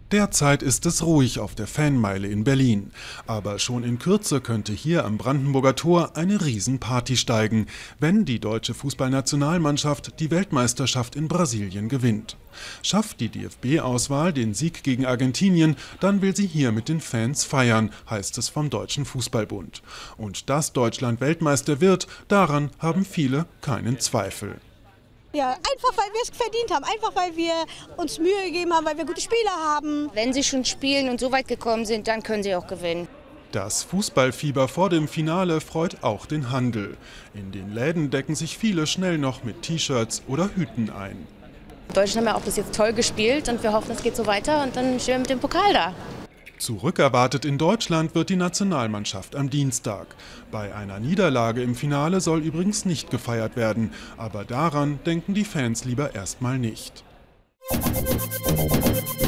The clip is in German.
Derzeit ist es ruhig auf der Fanmeile in Berlin. Aber schon in Kürze könnte hier am Brandenburger Tor eine Riesenparty steigen, wenn die deutsche Fußballnationalmannschaft die Weltmeisterschaft in Brasilien gewinnt. Schafft die DFB-Auswahl den Sieg gegen Argentinien, dann will sie hier mit den Fans feiern, heißt es vom Deutschen Fußballbund. Und dass Deutschland Weltmeister wird, daran haben viele keinen Zweifel. Ja, einfach weil wir es verdient haben, einfach weil wir uns Mühe gegeben haben, weil wir gute Spieler haben. Wenn sie schon spielen und so weit gekommen sind, dann können sie auch gewinnen. Das Fußballfieber vor dem Finale freut auch den Handel. In den Läden decken sich viele schnell noch mit T-Shirts oder Hüten ein. Deutschland haben ja auch bis jetzt toll gespielt und wir hoffen, es geht so weiter und dann stehen wir mit dem Pokal da. Zurückerwartet in Deutschland wird die Nationalmannschaft am Dienstag. Bei einer Niederlage im Finale soll übrigens nicht gefeiert werden, aber daran denken die Fans lieber erstmal nicht.